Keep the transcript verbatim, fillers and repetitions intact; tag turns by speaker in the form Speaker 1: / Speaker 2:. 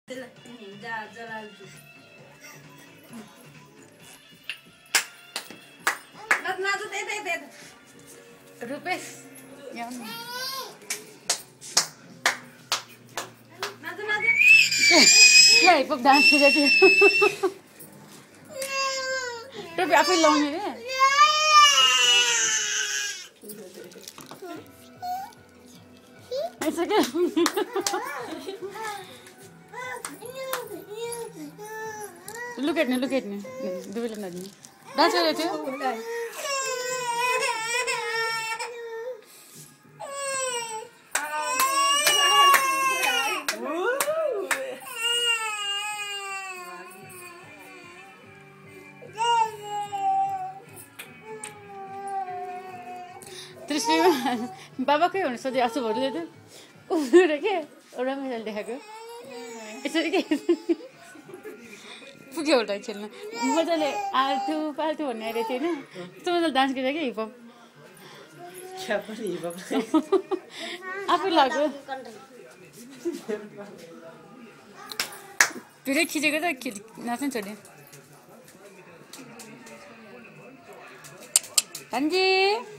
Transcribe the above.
Speaker 1: रुपेश क्या hip hop dance खेलेको थियो रुपी आफै लाउने रे It's okay. Look at me, look at me. Do it not me. Dance with you. Trishni, Baba kaya hono sodai asu bhorle to. उरे के एउटा मेडल देखाएको यसरी के पुग्यो होला खेल्न मजाले आल्थु पाल्थु भन्ने आइरहेको थियो होइन यस्तो मजाले डान्स गरेको क्या हिपहप आफै लाग्यो भिडियो खिचेको त नाच्नु छोड्यो हान्जी